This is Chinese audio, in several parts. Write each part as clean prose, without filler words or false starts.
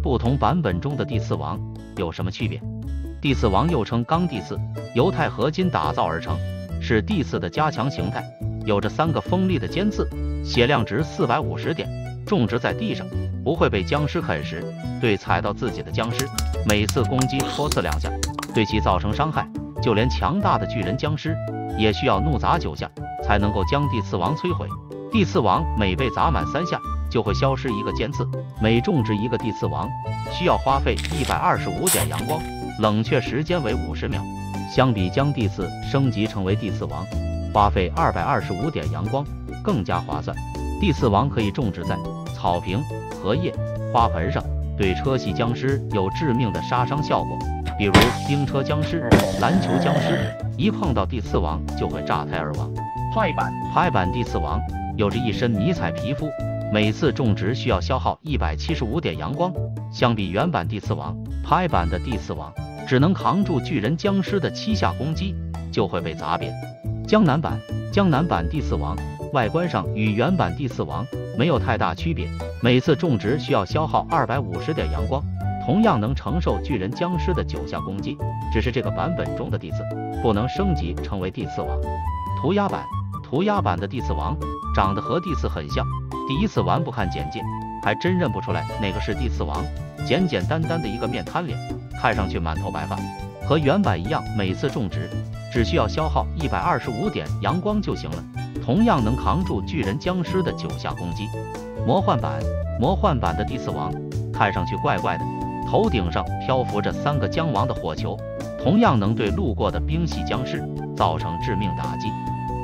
不同版本中的第四王有什么区别？第四王又称钢第四，由钛合金打造而成，是第四的加强形态，有着3个锋利的尖刺，血量值450点，种植在地上不会被僵尸啃食，对踩到自己的僵尸，每次攻击戳刺2下，对其造成伤害，就连强大的巨人僵尸也需要怒砸9下才能够将第四王摧毁。第四王每被砸满3下就会消失1个尖刺，每种植1个第四王需要花费125点阳光，冷却时间为50秒。相比将第四升级成为第四王，花费225点阳光更加划算。第四王可以种植在草坪、荷叶、花盆上，对车系僵尸有致命的杀伤效果，比如冰车僵尸、篮球僵尸，一碰到第四王就会炸胎而亡。拍板第四王有着一身迷彩皮肤，每次种植需要消耗175点阳光，相比原版第四王，拍板的第四王只能扛住巨人僵尸的7下攻击就会被砸扁。江南版第四王外观上与原版第四王没有太大区别，每次种植需要消耗250点阳光，同样能承受巨人僵尸的9下攻击，只是这个版本中的第四不能升级成为第四王。涂鸦版的第四王长得和第四很像，第一次玩不看简介还真认不出来哪个是第四王，简简单单的一个面瘫脸，看上去满头白发，和原版一样，每次种植只需要消耗125点阳光就行了，同样能扛住巨人僵尸的9下攻击。魔幻版的第四王看上去怪怪的，头顶上漂浮着3个将亡的火球，同样能对路过的冰系僵尸造成致命打击。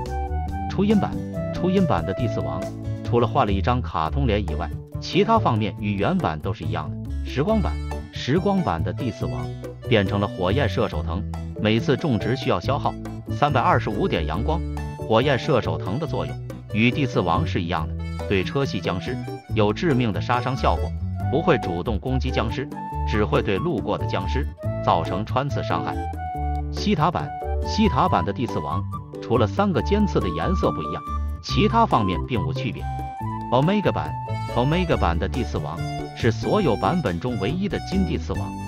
初音版的第四王除了换了一张卡通脸以外，其他方面与原版都是一样的。时光版的第四王变成了火焰射手藤，每次种植需要消耗325点阳光。火焰射手藤的作用与第四王是一样的，对车系僵尸有致命的杀伤效果，不会主动攻击僵尸，只会对路过的僵尸造成穿刺伤害。西塔版的第四王除了3个尖刺的颜色不一样，其他方面并无区别。Omega版的第四王是所有版本中唯一的金第四王，